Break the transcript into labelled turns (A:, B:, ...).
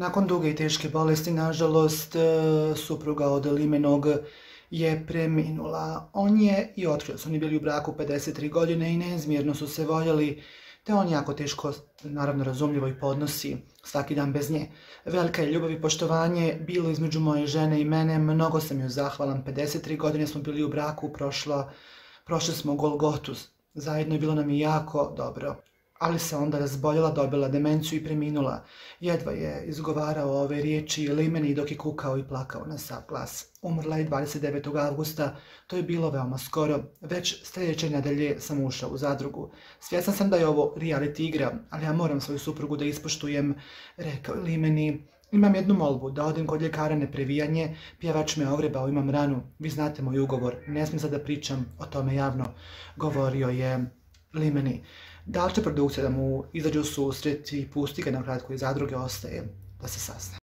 A: Nakon duge i teške bolesti, nažalost, supruga od Limenog je preminula. On je i otkrio su oni bili u braku 53 godine i neizmjerno su se voljeli, te on jako teško, naravno razumljivo, i podnosi svaki dan bez nje. Velika je ljubav i poštovanje bilo između moje žene i mene, mnogo sam joj zahvalan, 53 godine smo bili u braku, prošli smo Golgotu, zajedno je bilo nam i jako dobro. Ali se onda razboljela, dobila demenciju i preminula. Jedva je izgovarao ove riječi Limeni dok je kukao i plakao na sav glas. Umrla je 29. avgusta, to je bilo veoma skoro. Već sljedeće nedelje sam ušao u zadrugu. Svjestan sam da je ovo reality igra, ali ja moram svoju suprugu da ispoštujem, rekao je Limeni. Imam jednu molbu, da odem kod ljekara na previjanje, pjevač me ogrebao, imam ranu, vi znate moj ugovor, ne smijem sad da pričam o tome javno, govorio je Limeni. Da li će produkcija da mu izađe u susret i pusti ga na kratko iz zadruge, ostaje da se sazna.